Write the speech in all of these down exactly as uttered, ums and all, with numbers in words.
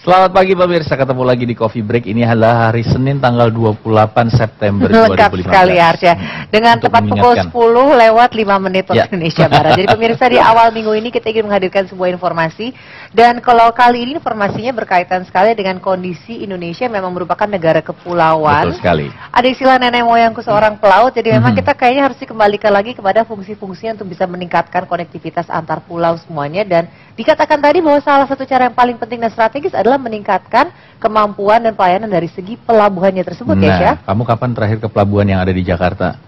Selamat pagi pemirsa, ketemu lagi di Coffee Break. Ini adalah hari Senin tanggal dua puluh delapan September dua ribu lima belas. Lengkap sekali Arsya. Dengan Untuk tepat pukul sepuluh lewat lima menit waktu Ya. Indonesia Barat. Jadi pemirsa, di awal minggu ini kita ingin menghadirkan sebuah informasi. Dan kalau kali ini informasinya berkaitan sekali dengan kondisi Indonesia, memang merupakan negara kepulauan. Betul sekali. Ada istilah nenek moyangku seorang pelaut. Jadi memang Mhm. kita kayaknya harus dikembalikan lagi kepada fungsi-fungsinya untuk bisa meningkatkan konektivitas antar pulau semuanya. Dan dikatakan tadi bahwa salah satu cara yang paling penting dan strategis adalah meningkatkan kemampuan dan pelayanan dari segi pelabuhannya tersebut. Nah, ya, Syah? kamu kapan terakhir ke pelabuhan yang ada di Jakarta?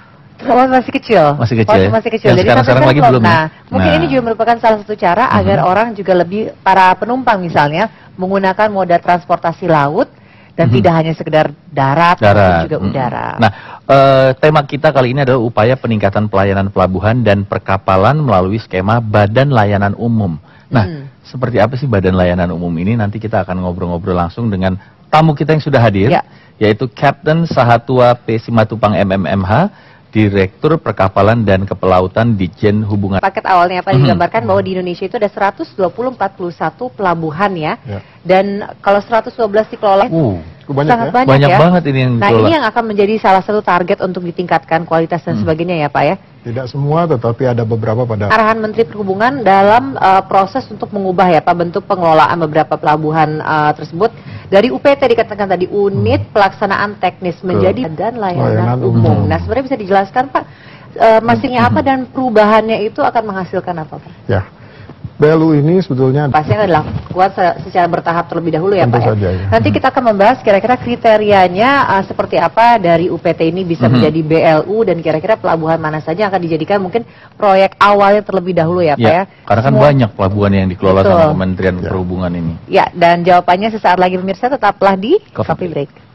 Oh, masih kecil. Masih kecil, Waktu ya? masih kecil. Yang Jadi sekarang-sekarang sampai lagi sekarang belum, ya? Nah, mungkin Nah. ini juga merupakan salah satu cara Mhm. agar orang juga lebih, para penumpang misalnya, menggunakan moda transportasi laut dan Mhm. tidak hanya sekedar darat, Darat. tapi juga Mhm. udara. Nah, eh, tema kita kali ini adalah upaya peningkatan pelayanan pelabuhan dan perkapalan melalui skema Badan Layanan Umum. Nah, Hmm. seperti apa sih Badan Layanan Umum ini? Nanti kita akan ngobrol-ngobrol langsung dengan tamu kita yang sudah hadir, Ya. yaitu Kapten Sahatua P. Simatupang M M M H, Direktur Perkapalan dan Kepelautan Ditjen Hubungan. Paket awalnya apa Mhm. digambarkan bahwa di Indonesia itu ada seratus dua puluh empat puluh satu pelabuhan ya. Ya. Dan kalau seratus dua belas dikelola, Uh, Banyak sangat ya? banyak, banyak ya. banget ini yang Nah, dikelola. ini yang akan menjadi salah satu target untuk ditingkatkan kualitas dan Hmm. sebagainya ya, Pak ya. Tidak semua, tetapi ada beberapa pada Arahan Menteri Perhubungan dalam uh, proses untuk mengubah ya Pak bentuk pengelolaan beberapa pelabuhan uh, tersebut dari U P T dikatakan tadi unit pelaksanaan teknis menjadi dan layanan, Layanan umum. umum. Nah, sebenarnya bisa dijelaskan Pak uh, masingnya apa dan perubahannya itu akan menghasilkan apa Pak? ya. B L U ini sebetulnya Pasti akan dilakukan se- secara bertahap terlebih dahulu ya Tentu Pak ya. saja, ya. Nanti kita akan membahas kira-kira kriterianya uh, seperti apa dari U P T ini bisa Mhm. menjadi B L U dan kira-kira pelabuhan mana saja yang akan dijadikan mungkin proyek awalnya terlebih dahulu ya Pak ya. Ya, karena kan Semua- banyak pelabuhan yang dikelola Betul. sama Kementerian Ya. Perhubungan ini. Ya, dan jawabannya sesaat lagi pemirsa, tetaplah di Coffee Coffee Break.